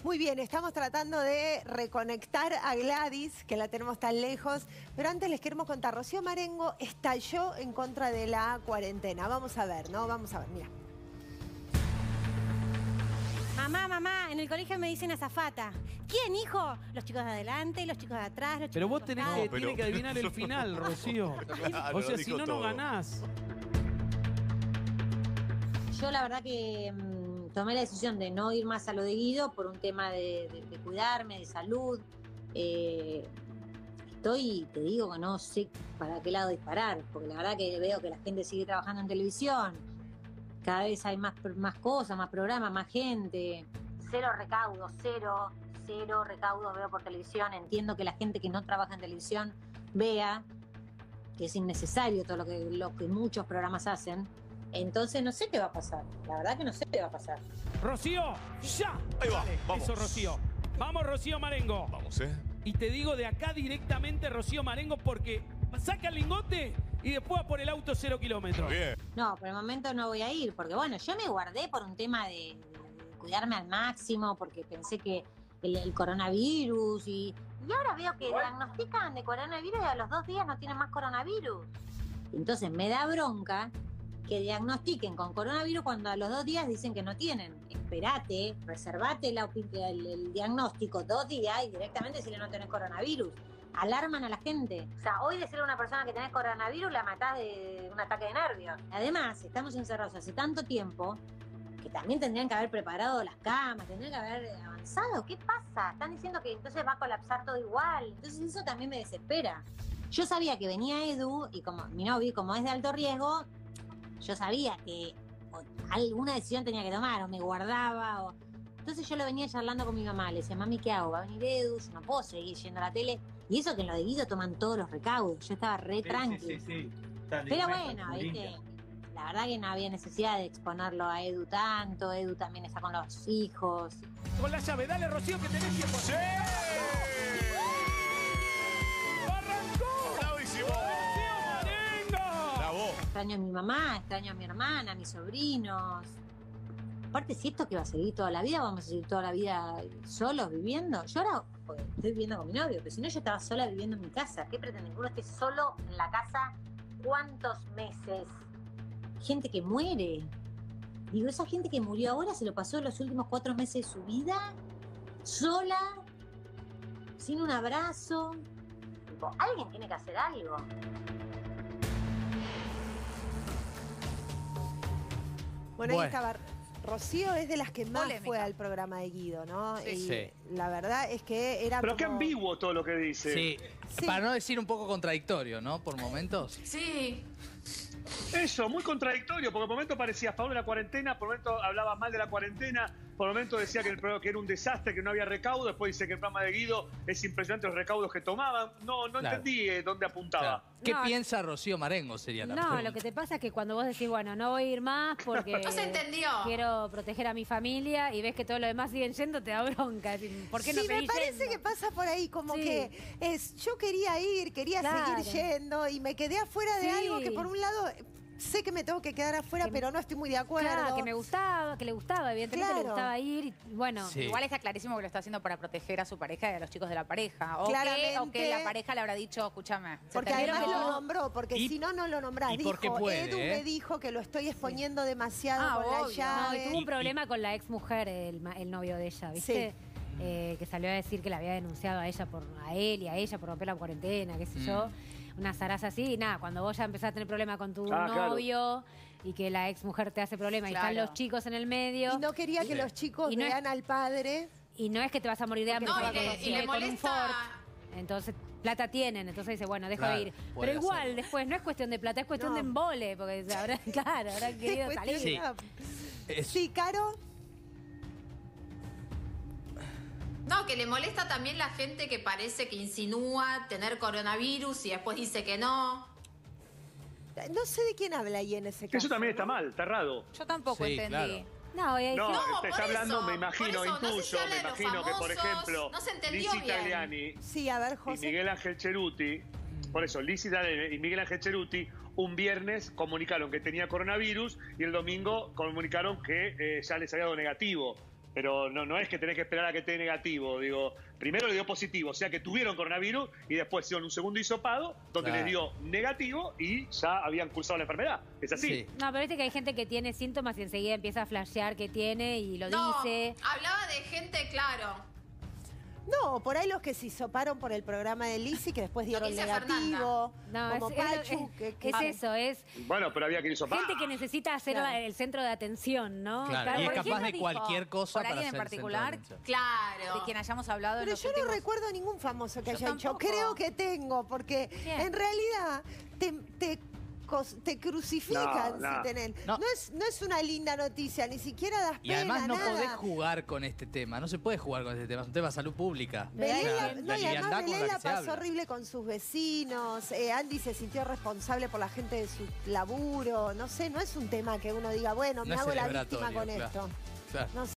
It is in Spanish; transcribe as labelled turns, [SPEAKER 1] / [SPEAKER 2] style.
[SPEAKER 1] Muy bien, estamos tratando de reconectar a Gladys, que la tenemos tan lejos. Pero antes les queremos contar, Rocío Marengo estalló en contra de la cuarentena. Vamos a ver, ¿no? Vamos a ver, mira.
[SPEAKER 2] Mamá, en el colegio me dicen azafata. ¿Quién, hijo? Los chicos de adelante, los chicos de atrás, los chicos
[SPEAKER 3] Pero vos
[SPEAKER 2] de
[SPEAKER 3] tenés
[SPEAKER 2] costado.
[SPEAKER 3] que adivinar el final, Rocío.
[SPEAKER 4] Claro,
[SPEAKER 3] O sea, si
[SPEAKER 4] dijo
[SPEAKER 3] no, no
[SPEAKER 4] todo.
[SPEAKER 3] ganás.
[SPEAKER 5] Yo la verdad que tomé la decisión de no ir más a lo de Guido por un tema de cuidarme, de salud. Te digo que no sé para qué lado disparar, porque la verdad que veo que la gente sigue trabajando en televisión. Cada vez hay más cosas, más programas, más gente. Cero recaudos veo por televisión. Entiendo que la gente que no trabaja en televisión vea que es innecesario todo lo que muchos programas hacen. Entonces no sé qué va a pasar. La verdad que no sé qué va a pasar.
[SPEAKER 3] ¡Rocío! ¡Ya!
[SPEAKER 4] Ahí va,
[SPEAKER 3] Dale,
[SPEAKER 4] vamos.
[SPEAKER 3] eso, Rocío. Vamos, Rocío Marengo.
[SPEAKER 4] Vamos,
[SPEAKER 3] Y te digo de acá directamente, Rocío Marengo, porque saca el lingote y después va por el auto 0 kilómetros.
[SPEAKER 4] Bien.
[SPEAKER 5] No, por el momento no voy a ir, porque bueno, yo me guardé por un tema de cuidarme al máximo, porque pensé que el coronavirus y ahora veo que diagnostican de coronavirus y a los 2 días no tienen más coronavirus. Entonces me da bronca que diagnostiquen con coronavirus cuando a los 2 días dicen que no tienen. Esperate, reservate el diagnóstico 2 días y directamente decirle no tenés coronavirus. Alarman a la gente. O sea, hoy decirle a una persona que tenés coronavirus la matás de un ataque de nervios. Además, estamos encerrados hace tanto tiempo que también tendrían que haber preparado las camas, tendrían que haber avanzado. ¿Qué pasa? Están diciendo que entonces va a colapsar todo igual. Entonces eso también me desespera. Yo sabía que venía Edu y como mi novio, como es de alto riesgo, yo sabía que alguna decisión tenía que tomar, o me guardaba, Entonces yo lo venía charlando con mi mamá, le decía, mami, ¿qué hago? Va a venir Edu, yo no puedo seguir yendo a la tele. Y eso que en lo de Guido toman todos los recaudos, yo estaba re tranqui.
[SPEAKER 6] Sí.
[SPEAKER 5] Pero bueno, ¿viste? La verdad que no había necesidad de exponerlo a Edu tanto, Edu también está con los hijos.
[SPEAKER 3] Con la llave, dale, Rocío, que tenés tiempo.
[SPEAKER 4] ¡Sí!
[SPEAKER 3] ¡Arrancó!
[SPEAKER 4] ¡Bravísimo!
[SPEAKER 3] ¡Rocío Marengo!
[SPEAKER 4] ¡Bravo!
[SPEAKER 5] Extraño a mi mamá, extraño a mi hermana, a mis sobrinos. Aparte, si esto que va a seguir toda la vida, vamos a seguir toda la vida solos viviendo. Yo ahora pues, estoy viviendo con mi novio, pero si no yo estaba sola viviendo en mi casa. ¿Qué pretenden? Que uno esté solo en la casa ¿cuántos meses? Gente que muere. Digo, esa gente que murió ahora se lo pasó los últimos 4 meses de su vida sola, sin un abrazo. Digo, alguien tiene que hacer algo.
[SPEAKER 1] Bueno, ahí estaba. Rocío es de las que más
[SPEAKER 7] Polémica.
[SPEAKER 1] fue al programa de Guido, ¿no?
[SPEAKER 7] Sí.
[SPEAKER 1] Y
[SPEAKER 8] Sí.
[SPEAKER 1] la verdad es que era
[SPEAKER 6] Pero qué
[SPEAKER 1] como...
[SPEAKER 6] ambiguo todo lo que dice.
[SPEAKER 8] Sí.
[SPEAKER 1] Sí.
[SPEAKER 8] Para no decir un poco contradictorio, ¿no? Por momentos.
[SPEAKER 7] Sí.
[SPEAKER 6] Eso, muy contradictorio, porque por momento parecía a favor de la cuarentena, por momento hablaba mal de la cuarentena, por momento decía que que era un desastre, que no había recaudo, después dice que el programa de Guido es impresionante los recaudos que tomaban. No
[SPEAKER 8] Claro.
[SPEAKER 6] entendí dónde apuntaba.
[SPEAKER 8] Claro. ¿Qué
[SPEAKER 2] No.
[SPEAKER 8] piensa Rocío Marengo? Sería la
[SPEAKER 2] No,
[SPEAKER 8] pregunta.
[SPEAKER 2] lo que te pasa es que cuando vos decís, bueno, no voy a ir más porque
[SPEAKER 7] No se entendió.
[SPEAKER 2] quiero proteger a mi familia y ves que todos los demás siguen yendo, te da bronca. Es decir, ¿por qué no
[SPEAKER 1] Sí, me
[SPEAKER 2] seguís
[SPEAKER 1] parece
[SPEAKER 2] yendo?
[SPEAKER 1] que pasa por ahí, como
[SPEAKER 2] Sí.
[SPEAKER 1] que yo quería ir, quería
[SPEAKER 2] Claro.
[SPEAKER 1] seguir yendo y me quedé afuera de
[SPEAKER 2] Sí.
[SPEAKER 1] algo que por un lado sé que me tengo que quedar afuera,
[SPEAKER 2] Que-
[SPEAKER 1] pero no estoy muy de acuerdo.
[SPEAKER 2] Claro, que me gustaba, que le gustaba, evidentemente
[SPEAKER 1] Claro.
[SPEAKER 2] le gustaba ir. Y, bueno,
[SPEAKER 8] Sí.
[SPEAKER 7] Igual está clarísimo que lo está haciendo para proteger a su pareja y a los chicos de la pareja. O
[SPEAKER 1] Claramente.
[SPEAKER 7] que la pareja le habrá dicho, escúchame. se
[SPEAKER 1] Porque
[SPEAKER 7] terminó.
[SPEAKER 1] además lo nombró, porque
[SPEAKER 8] Y-
[SPEAKER 1] si no, no lo nombrás.
[SPEAKER 8] y
[SPEAKER 1] Dijo,
[SPEAKER 8] porque puede,
[SPEAKER 1] Edu
[SPEAKER 8] ¿eh?
[SPEAKER 1] me dijo que lo estoy exponiendo demasiado
[SPEAKER 7] Ah,
[SPEAKER 1] con la
[SPEAKER 7] obvio.
[SPEAKER 1] llave.
[SPEAKER 2] no, y tuvo un problema con la ex mujer, el novio de ella, ¿viste? Que salió a decir que la había denunciado a ella a él y a ella por romper la cuarentena, qué sé yo. Una zaraza así, y nada, cuando vos ya empezás a tener problema con tu
[SPEAKER 6] Claro.
[SPEAKER 2] novio y que la ex mujer te hace problema y están
[SPEAKER 7] Claro.
[SPEAKER 2] los chicos en el medio.
[SPEAKER 1] Y no quería que los chicos
[SPEAKER 2] Y no es-
[SPEAKER 1] vean al padre.
[SPEAKER 2] Y no es que te vas a morir de hambre,
[SPEAKER 7] No,
[SPEAKER 2] te
[SPEAKER 7] y
[SPEAKER 2] vas a
[SPEAKER 7] le
[SPEAKER 2] conseguir con un
[SPEAKER 7] molesta.
[SPEAKER 2] Ford. Entonces, plata tienen, entonces dice, bueno, dejo
[SPEAKER 8] Claro,
[SPEAKER 2] de ir.
[SPEAKER 8] puede
[SPEAKER 2] Pero igual,
[SPEAKER 8] hacerlo.
[SPEAKER 2] después no es cuestión de plata, es cuestión
[SPEAKER 1] No.
[SPEAKER 2] de embole, porque habrá, claro, habrán querido salir.
[SPEAKER 8] Sí. Es-
[SPEAKER 1] Sí, Caro.
[SPEAKER 7] No, que le molesta también la gente que parece que insinúa tener coronavirus y después dice que no.
[SPEAKER 1] No sé de quién habla ahí en ese
[SPEAKER 6] Que
[SPEAKER 1] caso.
[SPEAKER 6] eso también está
[SPEAKER 1] ¿no?
[SPEAKER 6] mal, está errado.
[SPEAKER 7] Yo tampoco
[SPEAKER 8] Sí,
[SPEAKER 7] entendí.
[SPEAKER 8] claro.
[SPEAKER 2] No, y
[SPEAKER 6] No,
[SPEAKER 7] No,
[SPEAKER 6] te
[SPEAKER 7] por
[SPEAKER 6] está hablando,
[SPEAKER 7] eso,
[SPEAKER 6] me imagino,
[SPEAKER 7] por eso, no sé si
[SPEAKER 6] intuyo,
[SPEAKER 7] habla
[SPEAKER 6] me
[SPEAKER 7] de los
[SPEAKER 6] imagino que, por
[SPEAKER 7] famosos,
[SPEAKER 6] ejemplo,
[SPEAKER 7] no se entendió
[SPEAKER 6] Lizzy
[SPEAKER 7] bien.
[SPEAKER 6] Tagliani
[SPEAKER 1] Sí, a ver,
[SPEAKER 6] y
[SPEAKER 1] José.
[SPEAKER 6] Miguel Ángel Cheruti, por eso, Lizzy Tagliani y Miguel Ángel Cheruti, un viernes comunicaron que tenía coronavirus y el domingo comunicaron que ya les había dado negativo. Pero no es que tenés que esperar a que te dé negativo. Digo, primero le dio positivo, o sea que tuvieron coronavirus y después hicieron un segundo hisopado donde les dio negativo y ya habían cursado la enfermedad. ¿Es así?
[SPEAKER 8] Sí.
[SPEAKER 2] No, pero viste que hay gente que tiene síntomas y enseguida empieza a flashear que tiene y lo dice.
[SPEAKER 7] Hablaba de gente, claro.
[SPEAKER 1] No, por ahí los que se hisoparon por el programa de Lizzy, que después dieron
[SPEAKER 7] dice
[SPEAKER 1] negativo.
[SPEAKER 2] No,
[SPEAKER 1] como
[SPEAKER 2] es
[SPEAKER 1] Pachu, que
[SPEAKER 2] eso, es
[SPEAKER 6] Bueno, pero había que ir hisopar.
[SPEAKER 2] gente que necesita ser
[SPEAKER 1] Claro.
[SPEAKER 2] el centro de atención, ¿no?
[SPEAKER 8] Claro, y es
[SPEAKER 4] ¿por quién
[SPEAKER 8] capaz
[SPEAKER 4] lo
[SPEAKER 8] de
[SPEAKER 4] dijo?
[SPEAKER 8] cualquier cosa
[SPEAKER 4] ¿Por
[SPEAKER 8] para
[SPEAKER 4] alguien en
[SPEAKER 8] ser
[SPEAKER 4] particular?
[SPEAKER 8] centro de atención.
[SPEAKER 7] Claro.
[SPEAKER 4] De quien hayamos hablado en
[SPEAKER 1] Pero
[SPEAKER 4] los
[SPEAKER 1] yo no
[SPEAKER 4] últimos...
[SPEAKER 1] recuerdo ningún famoso que
[SPEAKER 4] Yo
[SPEAKER 1] haya hecho.
[SPEAKER 4] tampoco.
[SPEAKER 1] Creo que tengo, porque
[SPEAKER 2] Bien.
[SPEAKER 1] en realidad te crucifican
[SPEAKER 6] No.
[SPEAKER 1] si tenés.
[SPEAKER 8] No.
[SPEAKER 1] No es una linda noticia, ni siquiera das
[SPEAKER 8] Y
[SPEAKER 1] pena,
[SPEAKER 8] además no
[SPEAKER 1] nada.
[SPEAKER 8] podés jugar con este tema. No se puede jugar con este tema. Es un tema de salud pública.
[SPEAKER 1] Belén,
[SPEAKER 8] O sea,
[SPEAKER 1] la,
[SPEAKER 8] la
[SPEAKER 1] no, y
[SPEAKER 8] liviandad
[SPEAKER 1] además
[SPEAKER 8] con
[SPEAKER 1] Belén
[SPEAKER 8] la
[SPEAKER 1] la
[SPEAKER 8] que se
[SPEAKER 1] pasó
[SPEAKER 8] habla.
[SPEAKER 1] horrible con sus vecinos. Andy se sintió responsable por la gente de su laburo. No sé, no es un tema que uno diga, bueno,
[SPEAKER 8] No
[SPEAKER 1] me
[SPEAKER 8] es
[SPEAKER 1] hago la víctima
[SPEAKER 8] celebratorio,
[SPEAKER 1] con
[SPEAKER 8] claro.
[SPEAKER 1] esto.
[SPEAKER 8] Claro.
[SPEAKER 1] No sé.